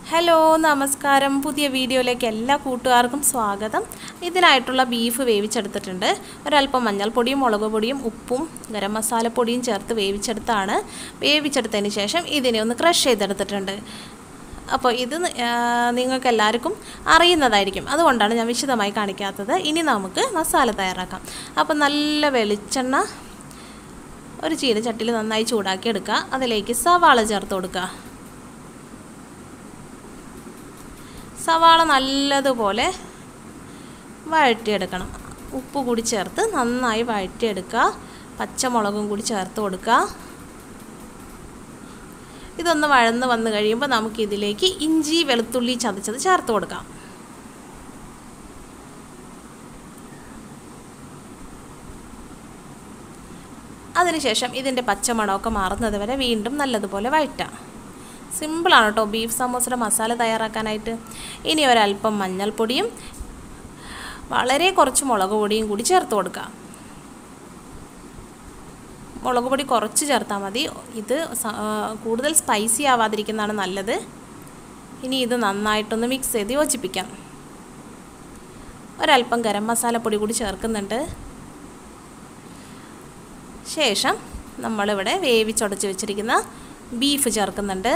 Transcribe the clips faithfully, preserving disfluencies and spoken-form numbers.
Hello നമസ്കാരം പുതിയ വീഡിയോയിലേക്ക് എല്ലാ കൂട്ടുകാർക്കും സ്വാഗതം. ഇതിനായിട്ടുള്ള ബീഫ് വേവിച്ചെടുത്തിട്ടുണ്ട്. ഒരല്പം മഞ്ഞൾപ്പൊടിയും മുളക് പൊടിയും ഉപ്പും ഗരം മസാലപ്പൊടിയും ചേർത്ത് വേവിച്ചെടുത്താണ്. വേവിച്ചെടുത്തതിന് ശേഷം ഇതിനെ ഒന്ന് ക്രഷ് ചെയ്തെടുത്തിട്ടുണ്ട്. അപ്പോൾ ഇത് നിങ്ങൾക്ക് എല്ലാവർക്കും അറിയുന്നതായിരിക്കും, അതുകൊണ്ടാണ് ഞാൻ വിശദമായി കാണിക്കാത്തത്. ഇനി നമുക്ക് മസാല തയ്യാറാക്കാം. അപ്പോൾ നല്ല വെളിച്ചെണ്ണ ഒരു ചീനച്ചട്ടിയിൽ നന്നായി ചൂടാക്കി എടുക്കുക. അതിലേക്ക് സവാള ചേർത്ത് കൊടുക്കുക. സവാള നല്ലതുപോലെ വഴറ്റിയെടുക്കണം. ഉപ്പ് കൂടി ചേർത്ത് നന്നായി വഴറ്റിയെടുക്കുക. പച്ചമുളകും കൂടി ചേർത്ത് കൊടുക്കുക. ഇതൊന്ന് വഴന്ന് വന്ന് കഴിയുമ്പോൾ നമുക്കിതിലേക്ക് ഇഞ്ചി വെളുത്തുള്ളി ചതച്ചത് ചേർത്ത് കൊടുക്കാം. അതിനുശേഷം ഇതിൻ്റെ പച്ചമണമൊക്കെ മാറുന്നത് വരെ വീണ്ടും നല്ലതുപോലെ വഴറ്റാം. സിമ്പിളാണ് കേട്ടോ ബീഫ് സമോസയുടെ മസാല തയ്യാറാക്കാനായിട്ട്. ഇനി ഒരല്പം മഞ്ഞൾപ്പൊടിയും വളരെ കുറച്ച് മുളക് പൊടിയും കൂടി ചേർത്ത് കൊടുക്കുക. മുളക് പൊടി കുറച്ച് ചേർത്താൽ മതി, ഇത് കൂടുതൽ സ്പൈസി ആവാതിരിക്കുന്നതാണ് നല്ലത്. ഇനി ഇത് നന്നായിട്ടൊന്ന് മിക്സ് ചെയ്ത് യോജിപ്പിക്കാം. ഒരല്പം ഗരം മസാലപ്പൊടി കൂടി ചേർക്കുന്നുണ്ട്. ശേഷം നമ്മളിവിടെ വേവിച്ചുടച്ച് വെച്ചിരിക്കുന്ന ബീഫ് ചേർക്കുന്നുണ്ട്.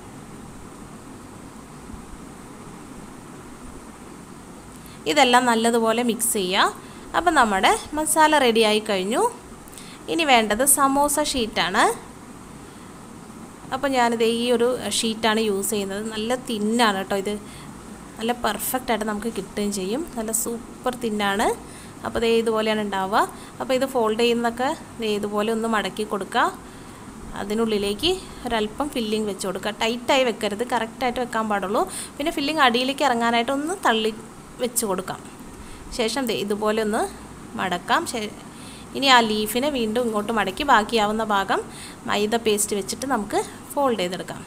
ഇതെല്ലാം നല്ലതുപോലെ മിക്സ് ചെയ്യുക. അപ്പം നമ്മുടെ മസാല റെഡിയായി കഴിഞ്ഞു. ഇനി വേണ്ടത് സമോസ ഷീറ്റാണ്. അപ്പോൾ ഞാനിത് ഈ ഒരു ഷീറ്റാണ് യൂസ് ചെയ്യുന്നത്. നല്ല തിന്നാണ് കേട്ടോ ഇത്. നല്ല പെർഫെക്റ്റായിട്ട് നമുക്ക് കിട്ടുകയും ചെയ്യും. നല്ല സൂപ്പർ തിന്നാണ്. അപ്പോൾ ദേ ഇതുപോലെയാണ് ഉണ്ടാവുക. അപ്പോൾ ഇത് ഫോൾഡ് ചെയ്യുന്നതൊക്കെ ദേ ഇതുപോലെ ഒന്ന് മടക്കി കൊടുക്കുക. അതിനുള്ളിലേക്ക് ഒരല്പം ഫില്ലിങ് വെച്ച് കൊടുക്കുക. ടൈറ്റായി വെക്കരുത്, കറക്റ്റായിട്ട് വെക്കാൻ പാടുള്ളൂ. പിന്നെ ഫില്ലിങ് അടിയിലേക്ക് ഇറങ്ങാനായിട്ട് ഒന്ന് തള്ളി വെച്ച് കൊടുക്കാം. ശേഷം ഇതുപോലെ ഒന്ന് മടക്കാം. ഇനി ആ ലീഫിനെ വീണ്ടും ഇങ്ങോട്ട് മടക്കി ബാക്കിയാവുന്ന ഭാഗം മൈദ പേസ്റ്റ് വെച്ചിട്ട് നമുക്ക് ഫോൾഡ് ചെയ്തെടുക്കാം.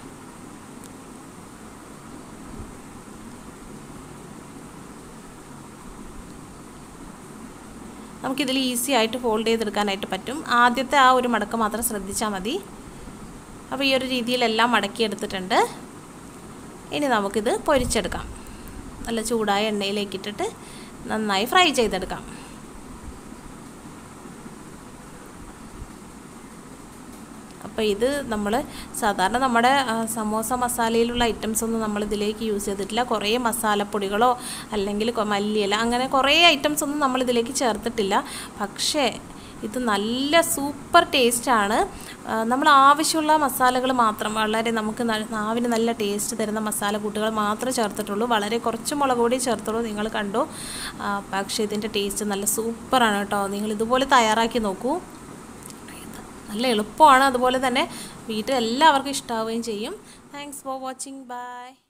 നമുക്കിതിൽ ഈസി ആയിട്ട് ഫോൾഡ് ചെയ്തെടുക്കാനായിട്ട് പറ്റും. ആദ്യത്തെ ആ ഒരു മടക്ക് മാത്രം ശ്രദ്ധിച്ചാൽ മതി. അപ്പോൾ ഈ ഒരു രീതിയിലെല്ലാം മടക്കിയെടുത്തിട്ടുണ്ട്. ഇനി നമുക്കിത് പൊരിച്ചെടുക്കാം. നല്ല ചൂടായ എണ്ണയിലേക്കിട്ടിട്ട് നന്നായി ഫ്രൈ ചെയ്തെടുക്കാം. അപ്പോൾ ഇത് നമ്മൾ സാധാരണ നമ്മുടെ സമോസ മസാലയിലുള്ള ഐറ്റംസ് ഒന്നും നമ്മൾ ഇതിലേക്ക് യൂസ് ചെയ്തിട്ടില്ല. കുറേ മസാലപ്പൊടികളോ അല്ലെങ്കിൽ മല്ലിയില അങ്ങനെ കുറേ ഐറ്റംസ് ഒന്നും നമ്മൾ ഇതിലേക്ക് ചേർത്തിട്ടില്ല. പക്ഷേ ഇത് നല്ല സൂപ്പർ ടേസ്റ്റാണ്. നമ്മൾ ആവശ്യമുള്ള മസാലകൾ മാത്രം, വളരെ നമുക്ക് നാവിന് നല്ല ടേസ്റ്റ് തരുന്ന മസാല കൂട്ടുകൾ മാത്രമേ ചേർത്തിട്ടുള്ളൂ. വളരെ കുറച്ച് മുളക് പൊടി ചേർത്തുള്ളൂ, നിങ്ങൾ കണ്ടു. പക്ഷേ ഇതിൻ്റെ ടേസ്റ്റ് നല്ല സൂപ്പറാണ് കേട്ടോ. നിങ്ങൾ ഇതുപോലെ തയ്യാറാക്കി നോക്കൂ. നല്ല എളുപ്പമാണ്. അതുപോലെ തന്നെ വീട്ടിൽ എല്ലാവർക്കും ഇഷ്ടാവുകയും ചെയ്യും. Thanks for watching. ബൈ.